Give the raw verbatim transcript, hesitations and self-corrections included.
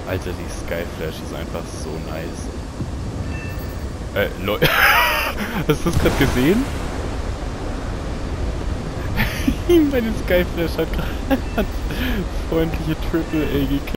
Alter, die Skyflash ist einfach so nice. Äh, Leute. Hast du das gerade gesehen? Meine Skyflash hat gerade freundliche Triple A gekillt.